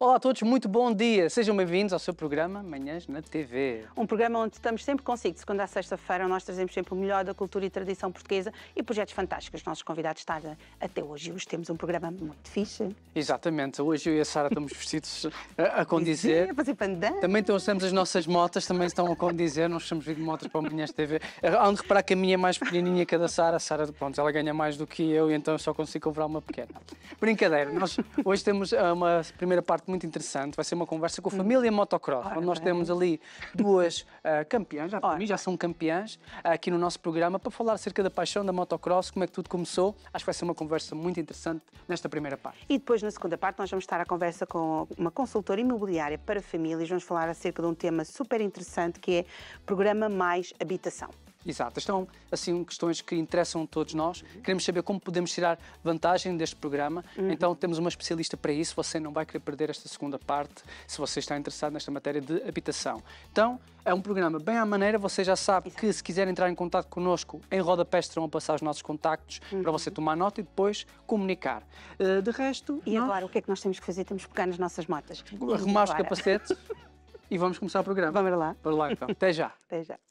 Olá a todos, muito bom dia. Sejam bem-vindos ao seu programa Manhãs na TV. Um programa onde estamos sempre consigo. De segunda a sexta-feira nós trazemos sempre o melhor da cultura e tradição portuguesa e projetos fantásticos. Os nossos convidados estão até hoje. Hoje temos um programa muito fixe. Exatamente. Hoje eu e a Sara estamos vestidos a condizer. Sim, a fazer pandan. Também trouxemos as nossas motas, também estão a condizer. Nós estamos vindo de motas para o Manhãs TV. Há de reparar que a minha é mais pequenininha que a da Sara. A Sara, pronto, ela ganha mais do que eu e então eu só consigo comprar uma pequena. Brincadeira. Nós hoje temos uma primeira parte muito interessante. Vai ser uma conversa com a família Motocross, onde nós temos ali duas campeãs, para mim já são campeãs, aqui no nosso programa, para falar acerca da paixão da motocross, como é que tudo começou. Acho que vai ser uma conversa muito interessante nesta primeira parte. E depois, na segunda parte, nós vamos estar à conversa com uma consultora imobiliária para famílias. Vamos falar acerca de um tema super interessante que é Programa Mais Habitação. Exato, estão assim questões que interessam a todos nós. Queremos saber como podemos tirar vantagem deste programa. Então temos uma especialista para isso. Você não vai querer perder esta segunda parte se você está interessado nesta matéria de habitação. Então é um programa bem à maneira. Você já sabe que se quiser entrar em contato connosco, em rodapé estarão a passar os nossos contactos para você tomar nota e depois comunicar. De resto... E agora, o que é que nós temos que fazer? Temos que pegar nas nossas motas. Arrumar os capacetes e vamos começar o programa. Vamos lá. Para lá então. Até já. Até já.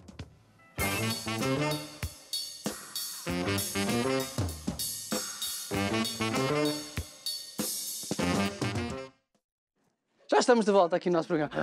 Já estamos de volta aqui no nosso programa.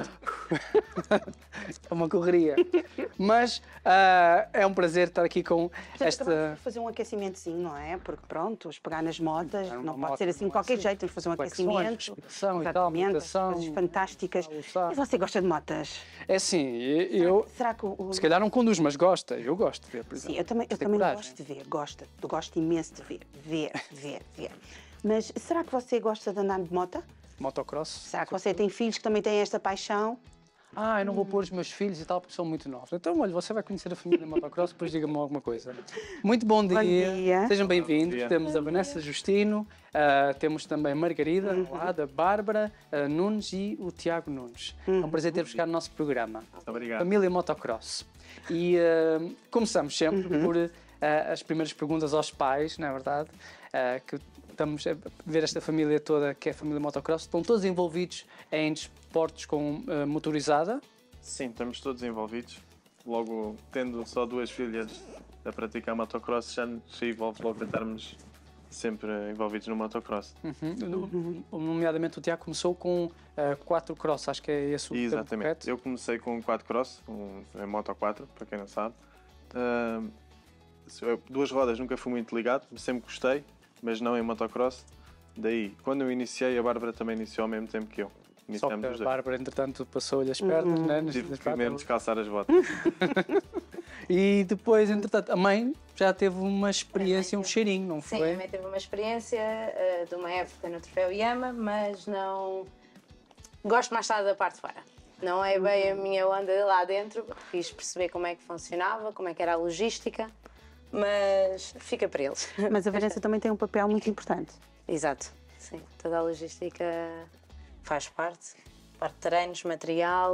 É uma correria. Mas é um prazer estar aqui com esta... Fazer um aquecimentozinho, não é? Porque pronto, pegar nas motas, não pode moto, ser assim de qualquer jeito. Temos que fazer um aquecimento. E tal, meditação, coisas fantásticas. E você gosta de motas? É assim, eu... Será que Se calhar não conduz, mas gosta. Eu gosto de ver, por exemplo. Sim, eu também gosto de ver. Gosto imenso de ver. Ver. Mas será que você gosta de andar de moto? Motocross. Será que você tem filhos que também têm esta paixão? Eu não vou pôr os meus filhos e tal porque são muito novos. Então, olha, você vai conhecer a família Motocross, depois diga-me alguma coisa. Muito bom dia. Bom dia. Sejam bem-vindos. Temos a Vanessa Justino, temos também a Margarida, a Bárbara Nunes e o Tiago Nunes. É um prazer ter-vos cá no nosso programa. Muito obrigado. Família Motocross. E começamos sempre por as primeiras perguntas aos pais, não é verdade? Que estamos a ver esta família toda, que é a família Motocross. Estão todos envolvidos em desportos com motorizada? Sim, estamos todos envolvidos. Logo, tendo só duas filhas a praticar motocross, já nos envolve logo a estarmos sempre envolvidos no motocross. Nomeadamente o Tiago começou com 4 cross, acho que é esse o termo Exatamente. correto. Eu comecei com 4 cross, em Moto 4, para quem não sabe. Duas rodas nunca fui muito ligado, sempre gostei, mas não em motocross. Daí, quando eu iniciei, a Bárbara também iniciou ao mesmo tempo que eu. Só que a Bárbara, entretanto, passou-lhe as pernas, né? Tive que mesmo descalçar as botas. E depois, entretanto, a mãe já teve uma experiência, um cheirinho, não Sim, foi? também teve uma experiência de uma época no Troféu Yama, mas não... Gosto mais tarde da parte de fora. Não é bem a minha onda lá dentro. Quis perceber como é que funcionava, como é que era a logística, mas fica para eles. Mas a Vanessa também tem um papel muito importante. Exato, sim. Toda a logística faz parte. Parte de treinos, material,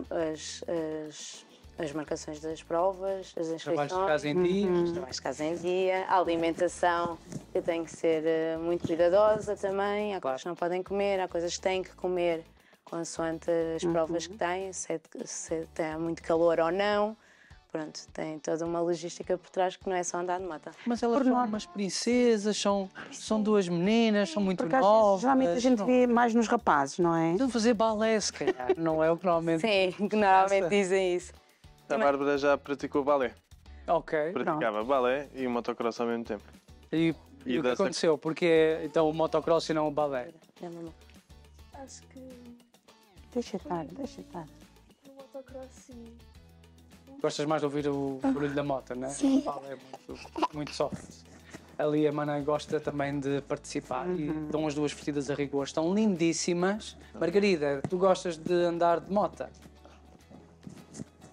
as marcações das provas, as inscrições. Trabalhos de casa em dia. Os trabalhos de casa em dia, a alimentação, que tem que ser muito cuidadosa também. Há coisas que não podem comer, há coisas que têm que comer consoante as provas que têm, se tem muito calor ou não. Pronto, tem toda uma logística por trás que não é só andar de moto. Mas elas são umas princesas, são duas meninas, são muito novas. Geralmente a gente vê mais nos rapazes, não é? Estão a fazer balé, se calhar, não é o que normalmente... Sim, que normalmente dizem isso. A Bárbara já praticou balé. Ok. Praticava balé e motocross ao mesmo tempo. E o que aconteceu? Porque então o motocross e não o balé? Acho que Deixa estar. no motocross sim. Gostas mais de ouvir o barulho da moto, não é? Sim. O balé é muito soft. Ali a Mana gosta também de participar e estão as duas vestidas a rigor. Estão lindíssimas. Margarida, tu gostas de andar de moto?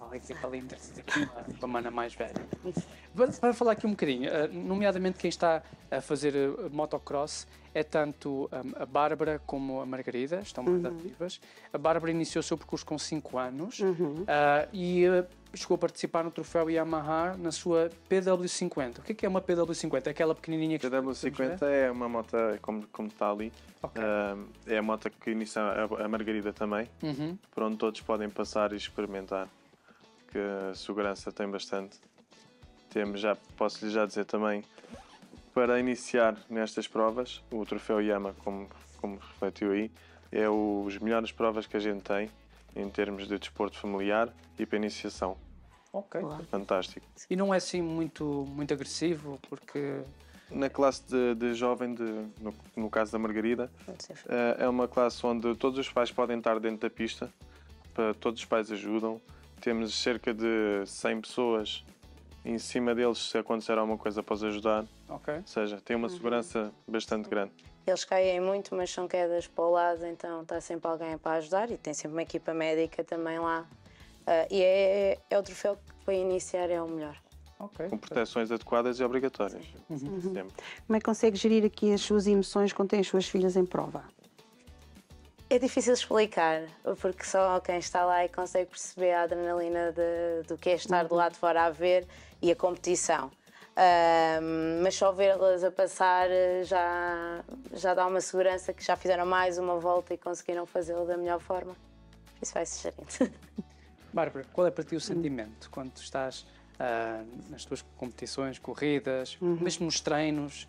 a equipa linda, aqui uma mana mais velha. Para falar aqui um bocadinho, nomeadamente quem está a fazer motocross é tanto a Bárbara como a Margarida, estão mais ativas. A Bárbara iniciou o seu percurso com 5 anos e chegou a participar no troféu Yamaha na sua PW50. O que é uma PW50? É aquela pequenininha que... A PW50 é uma moto como está ali. Ok. É a moto que inicia a Margarida também, por onde todos podem passar e experimentar, que a segurança tem bastante. Posso-lhe já dizer também, para iniciar nestas provas, o troféu Yamaha, como refletiu aí, é os melhores provas que a gente tem em termos de desporto familiar e para iniciação. Ok. Fantástico. E não é assim muito agressivo, porque... Na classe de jovem, no caso da Margarida, é uma classe onde todos os pais podem estar dentro da pista, todos os pais ajudam. Temos cerca de 100 pessoas em cima deles se acontecer alguma coisa para os ajudar. Ok. Ou seja, tem uma segurança bastante grande. Eles caem muito, mas são quedas para o lado, então está sempre alguém para ajudar e tem sempre uma equipa médica também lá. E é o troféu que para iniciar é o melhor. Ok. Com proteções adequadas e obrigatórias. Sempre. Como é que consegue gerir aqui as suas emoções quando tem as suas filhas em prova? É difícil explicar, porque só quem está lá e consegue perceber a adrenalina do que é estar do lado de fora a ver e a competição. Mas só vê-las a passar já dá uma segurança que já fizeram mais uma volta e conseguiram fazê-lo da melhor forma. Isso vai-se gerindo. Bárbara, qual é para ti o sentimento quando tu estás nas tuas competições, corridas, mesmo nos treinos?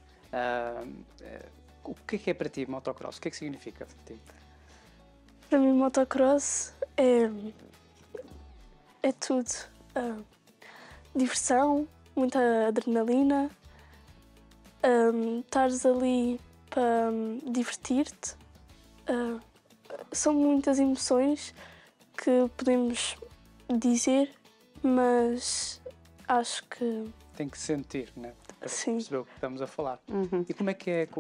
O que é para ti motocross? O que é que significa para ti? Para mim, motocross é tudo. Diversão, muita adrenalina, estares ali para divertir-te. São muitas emoções que podemos dizer, mas acho que... Tem que sentir, né? Para Sim. perceber o que estamos a falar. E como é que é,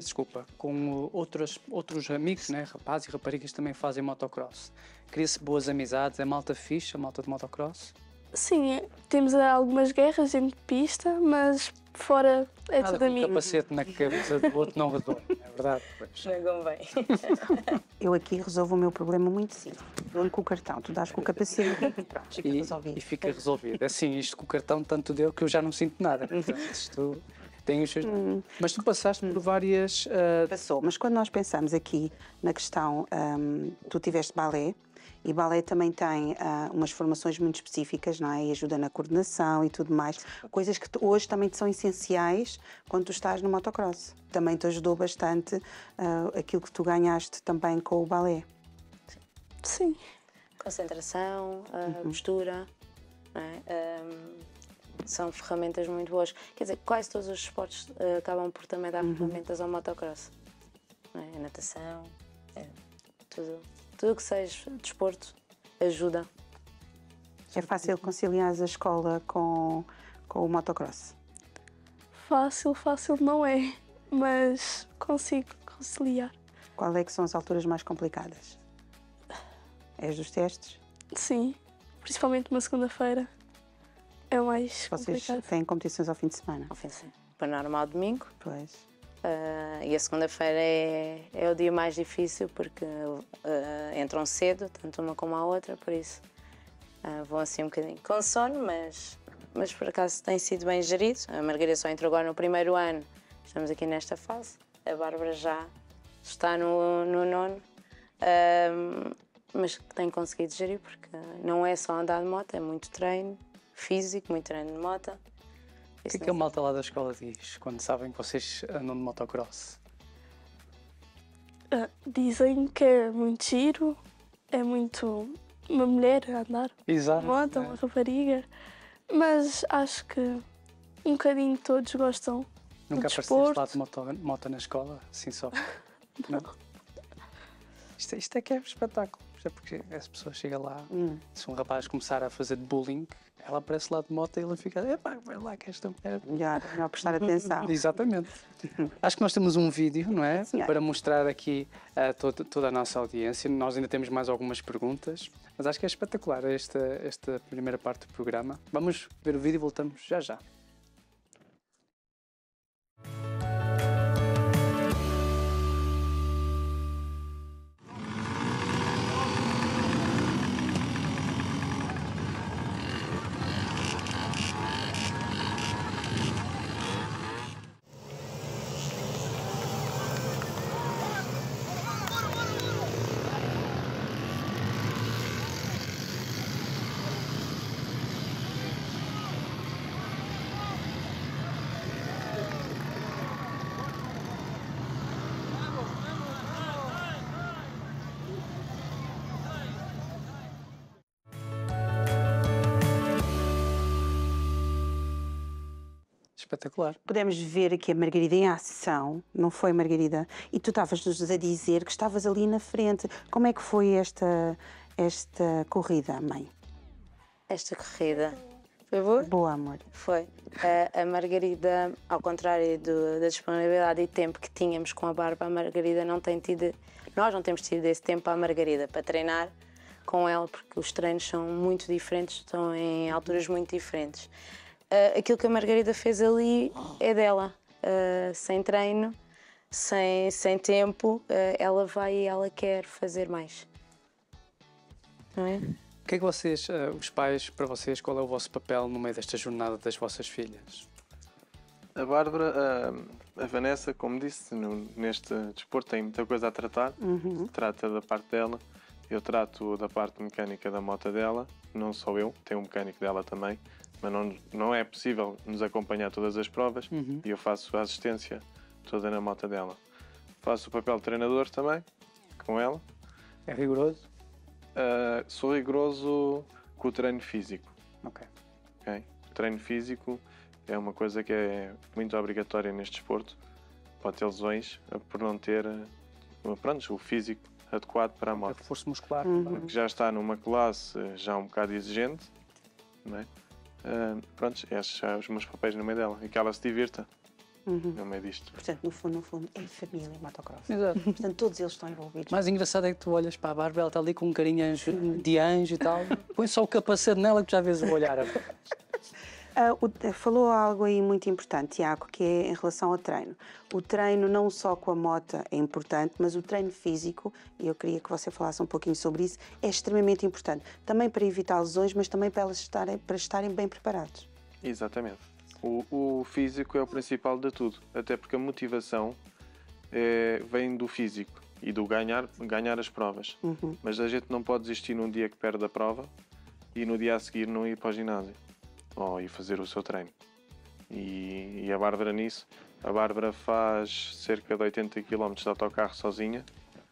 com outros amigos, né? Rapazes e raparigas também fazem motocross? Cria-se boas amizades, é malta fixe, a malta de motocross? Sim, temos algumas guerras dentro de pista, mas fora é Nada tudo com amigo. capacete na cabeça do outro não resolve, é verdade? Pois. Não convém. Eu aqui resolvo o meu problema muito simples. Dou-lhe com o cartão, tu dás com o capacete e pronto, fica resolvido. E fica resolvido. Assim, isto com o cartão tanto deu que eu já não sinto nada. Portanto, isto tem os seus... Mas tu passaste por várias... Passou, mas quando nós pensamos aqui na questão, tu tiveste balé, e balé também tem umas formações muito específicas, não é? E ajuda na coordenação e tudo mais. Coisas que hoje também te são essenciais quando tu estás no motocross. Também te ajudou bastante aquilo que tu ganhaste também com o balé. Sim. Concentração, postura, não é? São ferramentas muito boas. Quer dizer, quase todos os esportes acabam por também dar ferramentas ao motocross. Não é? A natação, tudo que seja desporto ajuda. É fácil conciliar a escola com o motocross? Fácil não é, mas consigo conciliar. Qual é que são as alturas mais complicadas? És dos testes? Sim, principalmente uma segunda-feira é o mais Vocês complicado. têm competições ao fim de semana? Ao fim de semana. Para normal domingo. Pois. E a segunda-feira é o dia mais difícil porque entram cedo, tanto uma como a outra, por isso vão assim um bocadinho com sono, mas por acaso tem sido bem gerido. A Margarida só entrou agora no primeiro ano, estamos aqui nesta fase. A Bárbara já está no nono, mas tem conseguido gerir porque não é só andar de moto, é muito treino físico, muito treino de moto. O que é a malta lá da escola diz quando sabem que vocês andam de motocross? Dizem que é muito giro, é muito uma mulher a andar Exato. de moto, uma rapariga, mas acho que um bocadinho todos gostam Nunca do apareceste desporto. lá de moto na escola? Assim só? Não. Isto é que é espetáculo. é porque essa pessoa chega lá, se um rapaz começar a fazer de bullying, ela aparece lá de moto e ele fica, epá, vai lá que esta mulher... Melhor prestar atenção. Exatamente. Acho que nós temos um vídeo, não é? Senhora. Para mostrar aqui a toda a nossa audiência. Nós ainda temos mais algumas perguntas, mas acho que é espetacular esta primeira parte do programa. Vamos ver o vídeo e voltamos já já. Espetacular. Pudemos ver aqui a Margarida em ação, não foi, Margarida? E tu estavas-nos a dizer que estavas ali na frente. Como é que foi esta corrida, mãe? Esta corrida foi boa? Boa, amor. Foi. A Margarida, ao contrário da disponibilidade e tempo que tínhamos com a Bárbara, a Margarida não tem tido... Nós não temos tido esse tempo à Margarida para treinar com ela, porque os treinos são muito diferentes, estão em alturas muito diferentes. Aquilo que a Margarida fez ali é dela. Sem treino, sem tempo, ela vai e ela quer fazer mais. Não é? O que é que vocês, os pais, para vocês, qual é o vosso papel no meio desta jornada das vossas filhas? A Bárbara, a Vanessa, como disse, neste desporto tem muita coisa a tratar. Trata da parte dela, eu trato da parte mecânica da moto dela, não só eu, tem um mecânico dela também, mas não é possível nos acompanhar todas as provas e eu faço a assistência toda na moto dela. Faço o papel de treinador também, com ela. É rigoroso? Sou rigoroso com o treino físico. Ok. O treino físico é uma coisa que é muito obrigatória neste desporto. Pode ter lesões por não ter o físico adequado para a moto. Reforço muscular. Que já está numa classe já um bocado exigente, não é? Estes são os meus papéis no meio dela e que ela se divirta no meio disto. Portanto, no fundo, é família motocross. Exato. Portanto, todos eles estão envolvidos. O mais engraçado é que tu olhas para a Bárbara, ela está ali com um carinho de anjo e tal. Põe só o capacete nela que já vês o olhar. Falou algo aí muito importante, Tiago, que é em relação ao treino. O treino não só com a moto é importante, mas o treino físico, e eu queria que você falasse um pouquinho sobre isso, é extremamente importante. Também para evitar lesões, mas também para estarem bem preparados. Exatamente. O físico é o principal de tudo, até porque a motivação vem do físico e do ganhar as provas. Mas a gente não pode desistir num dia que perde a prova e no dia a seguir não ir para o ginásio ou ir fazer o seu treino. E a Bárbara nisso, a Bárbara faz cerca de 80 km de autocarro sozinha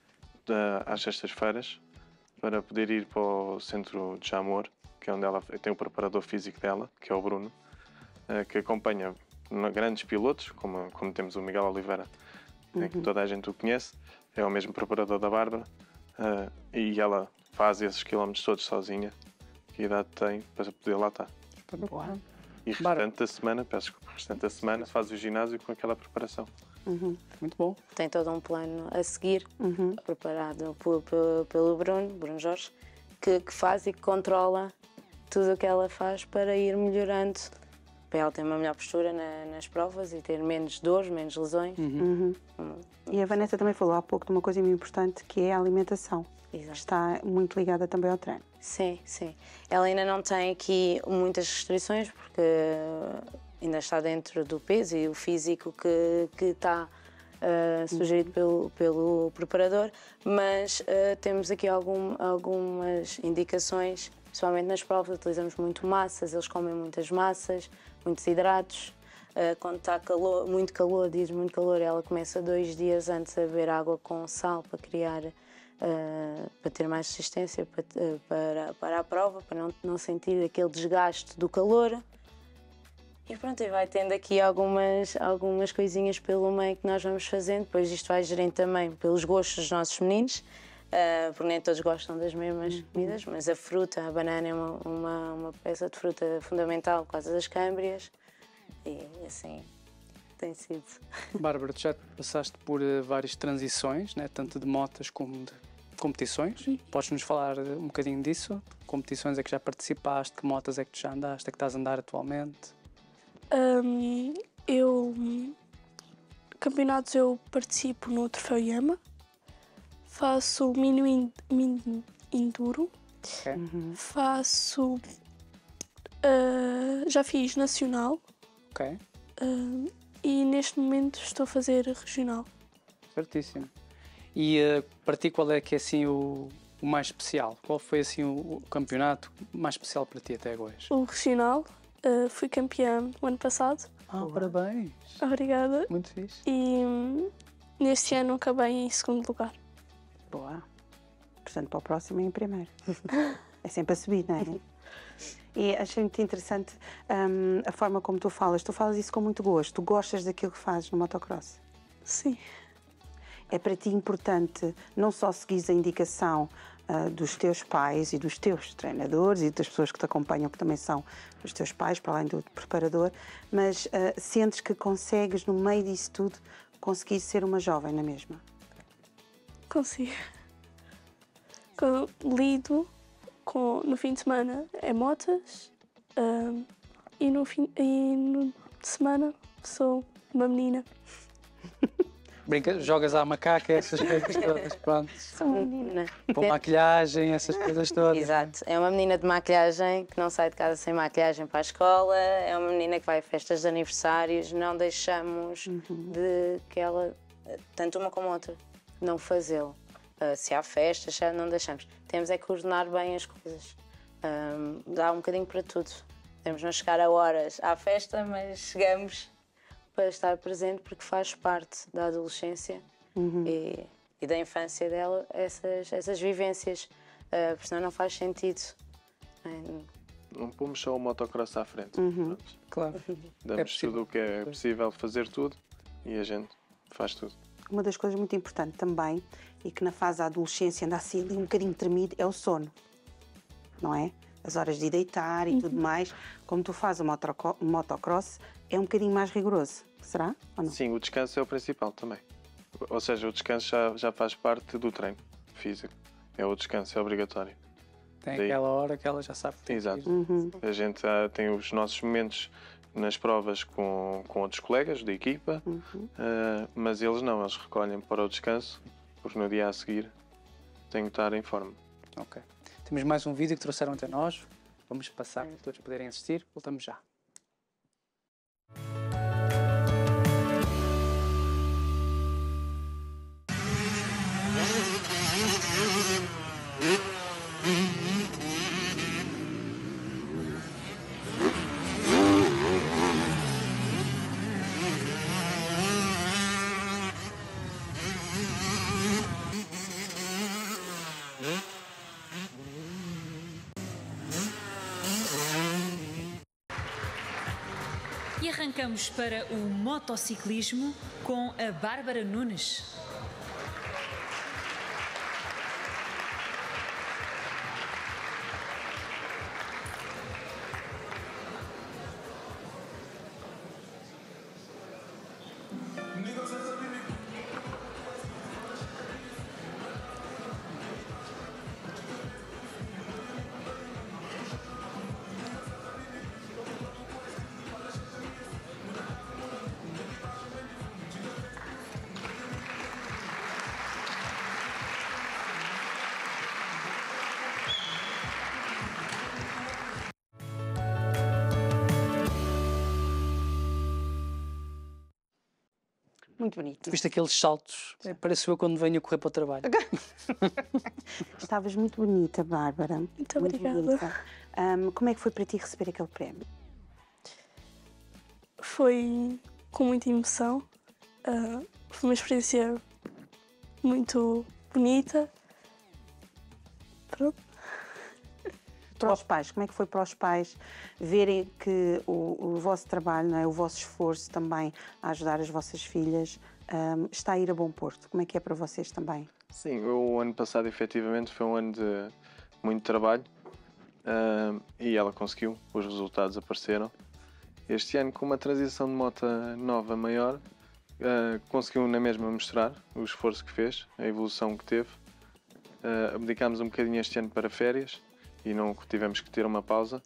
às sextas-feiras para poder ir para o centro de Jamor, que é onde ela tem o preparador físico dela, que é o Bruno, que acompanha grandes pilotos, como temos o Miguel Oliveira, que toda a gente o conhece, é o mesmo preparador da Bárbara, e ela faz esses quilómetros todos sozinha, que idade tem para poder lá estar. Boa. E o restante da semana faz o ginásio com aquela preparação. Muito bom. Tem todo um plano a seguir, preparado pelo Bruno Jorge, que faz e que controla tudo o que ela faz para ir melhorando, para ela ter uma melhor postura nas provas e ter menos dores, menos lesões. E a Vanessa também falou há pouco de uma coisa muito importante, que é a alimentação. Exato. Está muito ligada também ao treino. Sim. Ela ainda não tem aqui muitas restrições, porque ainda está dentro do peso e o físico que está sugerido pelo preparador, mas temos aqui algumas indicações, principalmente nas provas, utilizamos muito massas, eles comem muitas massas, muitos hidratos. Quando está muito calor, ela começa 2 dias antes a beber água com sal para criar, para ter mais resistência para a prova, para não sentir aquele desgaste do calor. E pronto, e vai tendo aqui algumas coisinhas pelo meio que nós vamos fazendo, depois isto vai gerindo também pelos gostos dos nossos meninos. porque nem todos gostam das mesmas comidas, mas a fruta, a banana é uma peça de fruta fundamental por causa das câmbrias e assim tem sido. Bárbara, tu já passaste por várias transições, né? Tanto de motas como de competições. Podes-nos falar um bocadinho disso? Que competições é que já participaste? Que motas é que tu já andaste? É que estás a andar atualmente? Campeonatos eu participo no Troféu Yama, faço mini enduro, Okay. faço. Já fiz nacional Ok, e neste momento estou a fazer regional. certíssimo. E para ti qual é que é assim o mais especial? Qual foi assim o campeonato mais especial para ti até hoje? O regional, fui campeã o ano passado. Parabéns! Obrigada. Muito fixe. E neste ano acabei em segundo lugar. Boa. Portanto, para o próximo é em primeiro. É sempre a subir, não é? E achei muito interessante a forma como tu falas. Tu falas isso com muito gosto. Tu gostas daquilo que fazes no motocross. Sim. É para ti importante não só seguires a indicação dos teus pais e dos teus treinadores e das pessoas que te acompanham, que também são os teus pais, para além do preparador, mas sentes que consegues, no meio disso tudo, conseguir ser uma jovem na mesma? Consigo. Lido no fim de semana é motas e no de semana sou uma menina. Brinca, jogas à macaca, essas coisas todas, pronto. Sou uma menina. Com maquilhagem, essas coisas todas. Exato. É uma menina de maquilhagem que não sai de casa sem maquilhagem para a escola, é uma menina que vai a festas de aniversários, não deixamos de que ela, tanto uma como outra, não fazê-lo. Se há festas, já não deixamos. Temos é que coordenar bem as coisas. Dá um bocadinho para tudo. Temos não chegar a horas à festa, mas chegamos para estar presente porque faz parte da adolescência e da infância dela essas vivências, porque senão não faz sentido. Não pomos só o motocross à frente. Pronto. Claro. Damos possível. tudo o que é possível fazer tudo e a gente faz tudo. Uma das coisas muito importantes também, e que na fase da adolescência anda assim ali um bocadinho tremido, é o sono. Não é? As horas de ir deitar e tudo mais. Como tu fazes o motocross, é um bocadinho mais rigoroso. Será ou não? Sim, o descanso é o principal também. Ou seja, o descanso já faz parte do treino físico. É o descanso, é obrigatório. Tem Daí- aquela hora que ela já sabe que tem que Exato. ir. A gente tem os nossos momentos nas provas com outros colegas da equipa, mas eles não, eles recolhem para o descanso, porque no dia a seguir têm que estar em forma. Ok. Temos mais um vídeo que trouxeram até nós. Vamos passar para todos poderem assistir. Voltamos já. E arrancamos para o motociclismo com a Bárbara Nunes. Muito bonito. Viste aqueles saltos? Parece eu quando venho a correr para o trabalho. Estavas muito bonita, Bárbara. Muito obrigada. bonita. Como é que foi para ti receber aquele prémio? Foi com muita emoção. Foi uma experiência muito bonita. Pronto. Para os pais, como é que foi para os pais verem que o vosso trabalho, não é? O vosso esforço também a ajudar as vossas filhas está a ir a bom porto? Como é que é para vocês também? Sim, o ano passado efetivamente foi um ano de muito trabalho e ela conseguiu, os resultados apareceram. Este ano, com uma transição de moto nova maior, conseguiu na mesma mostrar o esforço que fez, a evolução que teve. Abdicámos um bocadinho este ano para férias e não tivemos que ter uma pausa,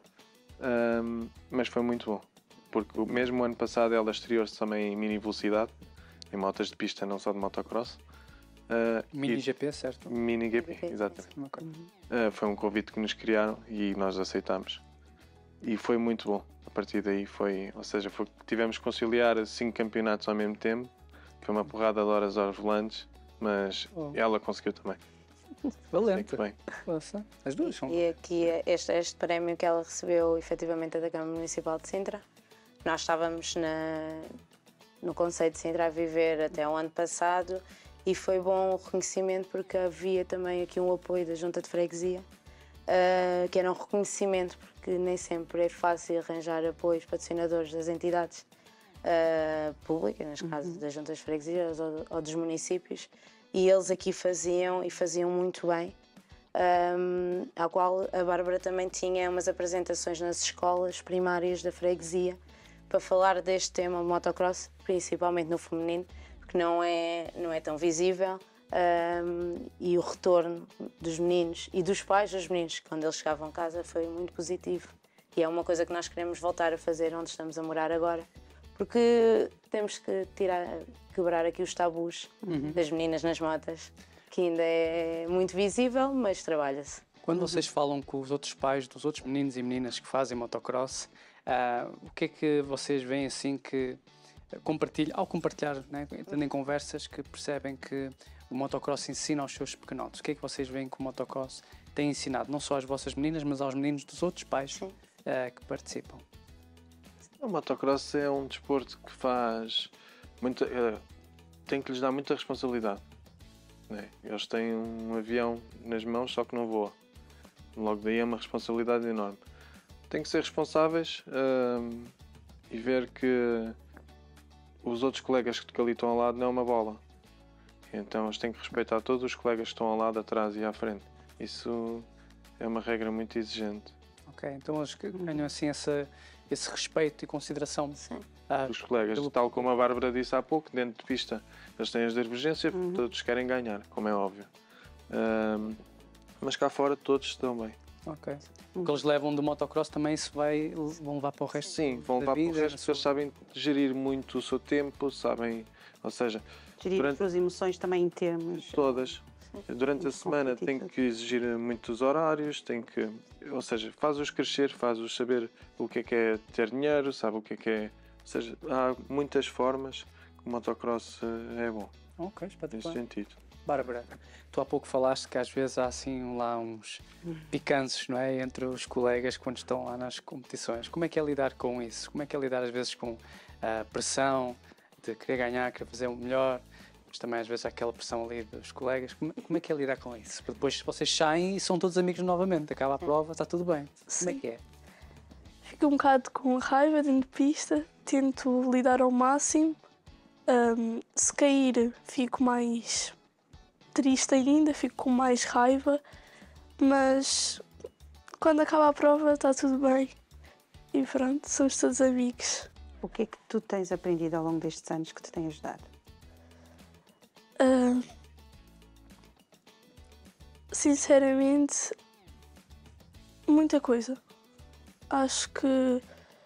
mas foi muito bom, porque mesmo o ano passado ela estreou-se também em mini velocidade, em motas de pista, não só de motocross. Mini GP, certo? Mini GP, exatamente. Foi um convite que nos criaram e nós aceitámos. E foi muito bom. A partir daí tivemos que conciliar 5 campeonatos ao mesmo tempo. Foi uma porrada de horas aos volantes, mas ela conseguiu também. Valente. Bem. As duas são. E aqui este prémio que ela recebeu efetivamente é da Câmara Municipal de Sintra. Nós estávamos no Concelho de Sintra a viver até o ano passado e foi bom o reconhecimento porque havia também aqui um apoio da Junta de Freguesia, que era um reconhecimento porque nem sempre é fácil arranjar apoios patrocinadores das entidades públicas, neste caso das Juntas de Freguesia ou dos municípios, e eles aqui faziam muito bem. Ao qual a Bárbara também tinha umas apresentações nas escolas primárias da freguesia para falar deste tema motocross, principalmente no feminino, porque não é tão visível, e o retorno dos meninos e dos pais dos meninos quando eles chegavam a casa foi muito positivo e é uma coisa que nós queremos voltar a fazer onde estamos a morar agora, porque temos que quebrar aqui os tabus das meninas nas motas, que ainda é muito visível, mas trabalha-se. Quando vocês falam com os outros pais dos outros meninos e meninas que fazem motocross, o que é que vocês veem assim que ao compartilhar, né, tendo em conversas, que percebem que o motocross ensina aos seus pequenotes? O que é que vocês veem que o motocross tem ensinado, não só às vossas meninas, mas aos meninos dos outros pais que participam? O motocross é um desporto que tem que lhes dar muita responsabilidade. Né? Eles têm um avião nas mãos, só que não voa. Logo daí é uma responsabilidade enorme. Têm que ser responsáveis e ver que os outros colegas que ali estão ao lado não é uma bola. Então eles têm que respeitar todos os colegas que estão ao lado, atrás e à frente. Isso é uma regra muito exigente. Ok, então eles ganham assim esse respeito e consideração. Os colegas, tal como a Bárbara disse há pouco, dentro de pista eles têm as divergências, todos querem ganhar, como é óbvio. Mas cá fora todos estão bem. Ok. O que eles levam do motocross também vão levar para o resto da vida. Sim, vão levar para o resto, porque eles sabem gerir muito o seu tempo, sabem, ou seja... Gerir as suas emoções também em termos... Todas. Durante a semana tem que exigir muitos horários, ou seja, faz-os crescer, faz-os saber o que é ter dinheiro, sabe o que é... Ou seja, há muitas formas que o motocross é bom. Ok, espetacular. Nesse sentido. Bárbara, tu há pouco falaste que às vezes há assim lá uns picanços, não é? Entre os colegas quando estão lá nas competições. Como é que é lidar com isso? Como é que é lidar às vezes com a pressão de querer ganhar, querer fazer o melhor, mas também às vezes há aquela pressão ali dos colegas. Como é que é lidar com isso? Porque depois vocês saem e são todos amigos novamente, acaba a prova, está tudo bem. Sim. Como é que é? Fico um bocado com raiva dentro de pista, tento lidar ao máximo. Se cair, fico mais triste ainda, fico com mais raiva, mas quando acaba a prova está tudo bem e pronto, somos todos amigos. O que é que tu tens aprendido ao longo destes anos que te tem ajudado? Sinceramente, muita coisa. Acho que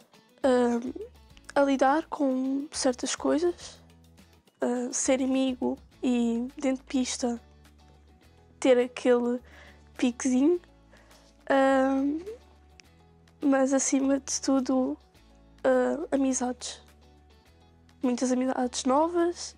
a lidar com certas coisas, ser amigo e dentro de pista ter aquele piquezinho, mas acima de tudo amizades. Muitas amizades novas.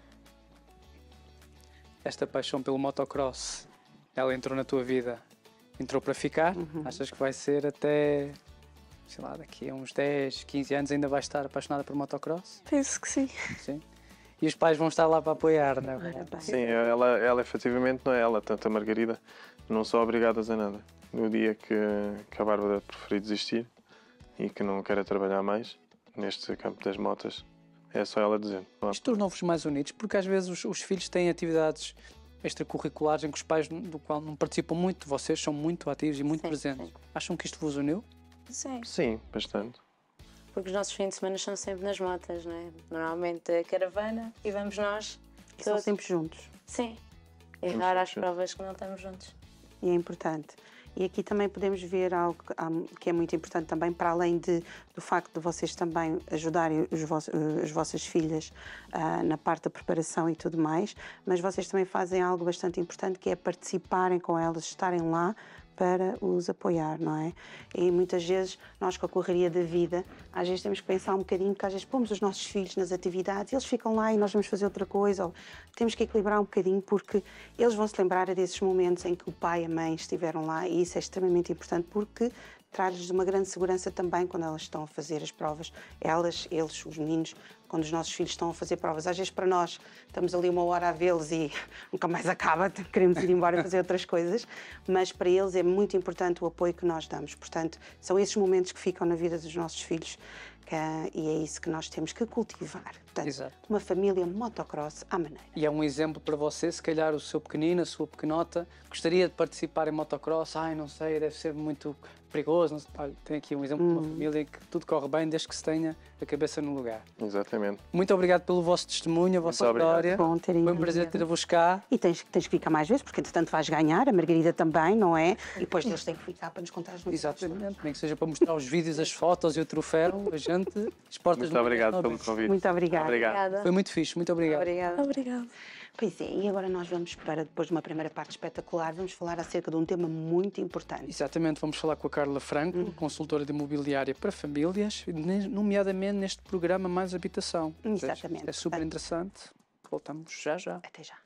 Esta paixão pelo motocross, ela entrou na tua vida, entrou para ficar? Achas que vai ser até, sei lá, daqui a uns 10, 15 anos ainda vais estar apaixonada por motocross? Penso que sim. Sim. E os pais vão estar lá para apoiar, não é? Sim, ela efetivamente não é ela, tanto a Margarida, não são obrigadas a nada. No dia que a Bárbara preferir desistir e que não quer trabalhar mais neste campo das motas, é só ela dizer. Isto tornou-vos mais unidos, porque às vezes os filhos têm atividades extracurriculares em que os pais do qual não participam muito, vocês são muito ativos e muito Sim, presentes. sim. Acham que isto vos uniu? Sim. Sim, bastante. Porque os nossos fins de semana são sempre nas motas, não é? Normalmente a caravana e vamos nós. E são todos. sempre juntos. Sim. É Vamos raro as sempre provas que não estamos juntos. E é importante. E aqui também podemos ver algo que é muito importante também, para além do facto de vocês também ajudarem as vossas filhas na parte da preparação e tudo mais, mas vocês também fazem algo bastante importante, que é participarem com elas, estarem lá para os apoiar, não é? E muitas vezes nós, com a correria da vida, às vezes temos que pensar um bocadinho, porque às vezes pomos os nossos filhos nas atividades, eles ficam lá e nós vamos fazer outra coisa, ou temos que equilibrar um bocadinho, porque eles vão se lembrar desses momentos em que o pai e a mãe estiveram lá, e isso é extremamente importante, porque traz-lhes uma grande segurança também quando elas estão a fazer as provas. Elas, eles, os meninos, quando os nossos filhos estão a fazer provas. Às vezes para nós estamos ali uma hora a vê-los e nunca mais acaba, queremos ir embora fazer outras coisas, mas para eles é muito importante o apoio que nós damos. Portanto, são esses momentos que ficam na vida dos nossos filhos, e é isso que nós temos que cultivar. Portanto, Exato. uma família motocross à maneira. E é um exemplo para você, se calhar o seu pequenino, a sua pequenota, gostaria de participar em motocross, não sei, deve ser muito perigoso. Não sei. Olha, tem aqui um exemplo de uma família que tudo corre bem desde que se tenha a cabeça no lugar. Exatamente. Muito obrigado pelo vosso testemunho, a vossa Muito obrigado. história. Bom terem Foi um vindo. prazer ter-vos cá. E tens que ficar mais vezes, porque entretanto vais ganhar, a Margarida também, não é? E depois eles têm que ficar para nos contar as novidades. Exatamente, nem que seja para mostrar os vídeos, as fotos e o troféu, a gente, as portas Muito obrigado pelo convite. Muito obrigada. Obrigado. Obrigada. Foi muito fixe, muito obrigado. Obrigada. Obrigada. Pois é, e agora nós vamos para, depois de uma primeira parte espetacular, vamos falar acerca de um tema muito importante. Exatamente, vamos falar com a Carla Franco, consultora de imobiliária para famílias, nomeadamente neste programa Mais Habitação. Exatamente. É super interessante. Voltamos já já. Até já.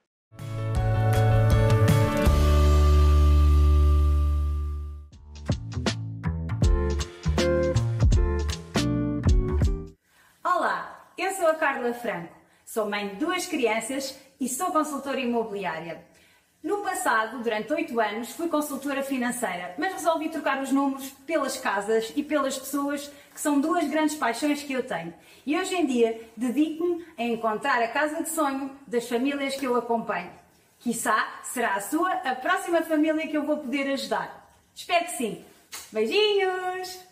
Olá, eu sou a Carla Franco, sou mãe de 2 crianças e sou consultora imobiliária. No passado, durante 8 anos, fui consultora financeira, mas resolvi trocar os números pelas casas e pelas pessoas, que são 2 grandes paixões que eu tenho. E hoje em dia dedico-me a encontrar a casa de sonho das famílias que eu acompanho. Quiçá será a sua a próxima família que eu vou poder ajudar. Espero que sim. Beijinhos!